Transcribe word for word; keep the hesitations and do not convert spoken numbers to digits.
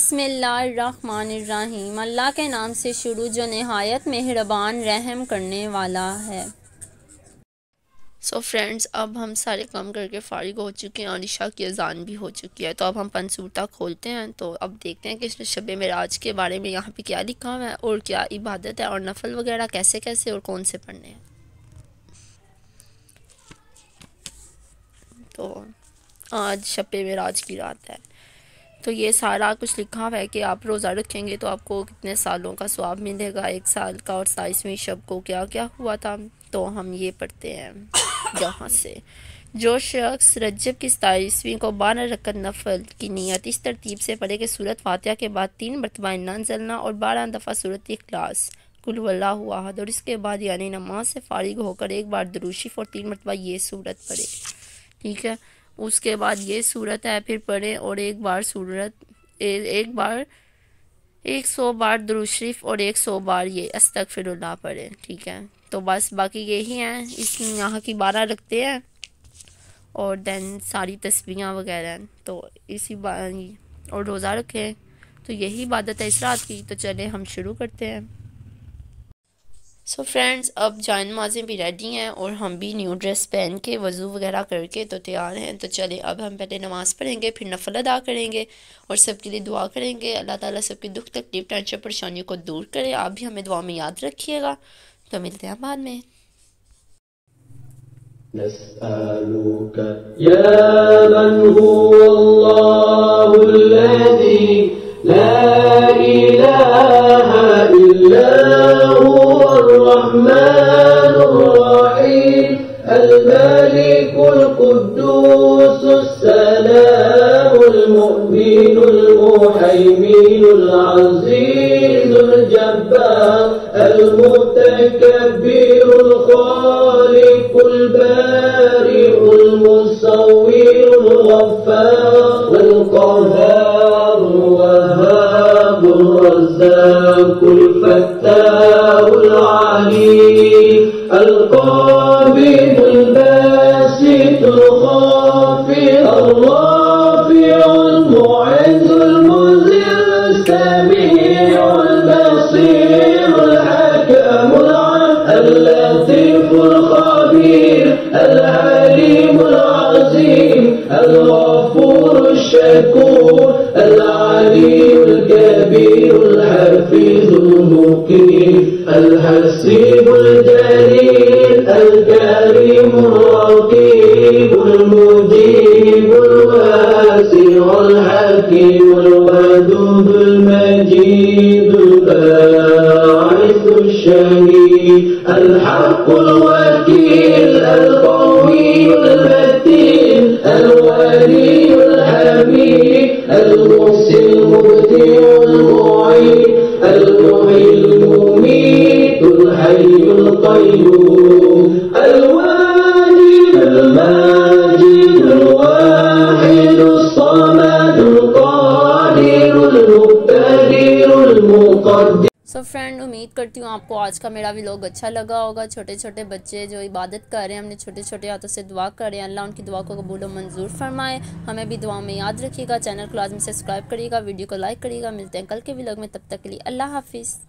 बिस्मिल्लाहिर्रहमानिर्रहीम। अल्लाह के नाम से शुरू जो नहायत मेहरबान रहम करने वाला है। सो so फ्रेंड्स, अब हम सारे काम करके फ़ारिग हो चुके हैं और इशा की अज़ान भी हो चुकी है। तो अब हम पंसूरता खोलते हैं। तो अब देखते हैं कि इस शब मेराज के बारे में यहाँ पे क्या लिखा हुआ है और क्या इबादत है और नफल वगैरह कैसे कैसे और कौन से पढ़ने हैं। तो आज शब मेराज की रात है। तो ये सारा कुछ लिखा हुआ है कि आप रोज़ा रखेंगे तो आपको कितने सालों का सवाब मिलेगा, एक साल का, और साइसवीं शब को क्या क्या हुआ था। तो हम ये पढ़ते हैं यहाँ से। जो शख्स रजब की सताईसवीं को बारह रकत नफल की नियत इस तरतीब से पढ़े कि सूरत फातिहा के बाद तीन मरतबा इन्ना अंज़लना और बारह दफ़ा सूरत इखलास, कुल वल्लाहु अहद, और इसके बाद यानी नमाज से फारिग होकर एक बार दुरूद शरीफ और तीन मरतबा ये सूरत पढ़े। ठीक है, उसके बाद ये सूरत है फिर पढ़ें और एक बार सूरत ए, एक बार एक सौ बार दुरूद शरीफ और एक सौ बार ये अस्तगफिरुल्लाह पढ़ें। ठीक है, तो बस बाकी यही हैं। इस यहाँ की बारह रखते हैं और देन सारी तस्बीहां वगैरह। तो इसी बार और रोज़ा रखें। तो यही इबादत है इस रात की। तो चले हम शुरू करते हैं। सो so फ्रेंड्स, अब जान नमाज़ें भी रेडी हैं और हम भी न्यू ड्रेस पहन के वज़ू वगैरह करके तो तैयार हैं। तो चले अब हम पहले नमाज़ पढ़ेंगे, फिर नफल अदा करेंगे और सबके लिए दुआ करेंगे। अल्लाह ताला सबकी दुख तकलीफ टेंशन परेशानियों को दूर करे। आप भी हमें दुआ में याद रखिएगा। तो मिलते हैं बाद में। नस्अलुका या मन हुवल्लाहुल्लज़ी ला इलाहा इल्ला हुवर्रहमानुर्रहीम अल-मलिकुल कुद्दूसुस सलामुल मुअमिनुल मुहैमिनुल अज़ीज़ुल जब्बार अल-मुतकब्बिरुल खालिकुल बारिउल मुसव्विरुल गफ्फारुल क़ह्हारुल वहाबुर रज़्ज़ाक़ुल फत्ताहुल अलीम अल-क़ाबिदुल बासितुल ग़ाफ़िरुर राफ़िउल मु'इज़ुल मुज़िल्लुस समीउल बसीरुल हकीमुल अल-लतीफ़ुल ख़बीर अल-अलीमुल अज़ीम अल-गफ़ूरुश शकूर अल-अलीयुल कबीरुल हफ़ीज़ुल मुक़ीम अल-हसीबुल जलील अल-करीमुर रक़ीबुल मुजीबुल वासिउल हकीमुल वदूदुल मजीदुल बाइसुश शहीद अल-हक़्क़ुल वकील अल-क़वियुल मतीन अल-वलियुल हमीद अल-मुहसिनुल मुबदिउल मुईद अल-मुहयिल मुमीतुल हय्युल क़य्यूम अल-वाजिदुल माजिदुल वाहिदुस समदुल क़ादिरुल मुक़्तदिरुल मुक़द्दिर। सो फ्रेंड, उम्मीद करती हूँ आपको आज का मेरा व्लॉग अच्छा लगा होगा। छोटे छोटे बच्चे जो इबादत कर रहे हैं, हमने छोटे छोटे हाथों से दुआ कर रहे हैं। अल्लाह उनकी दुआ को कबूल और मंजूर फरमाए। हमें भी दुआ में याद रखिएगा। चैनल को लाजमी सब्सक्राइब करिएगा, वीडियो को लाइक करिएगा। मिलते हैं कल के व्लॉग में, तब तक के लिए अल्लाह हाफिज़।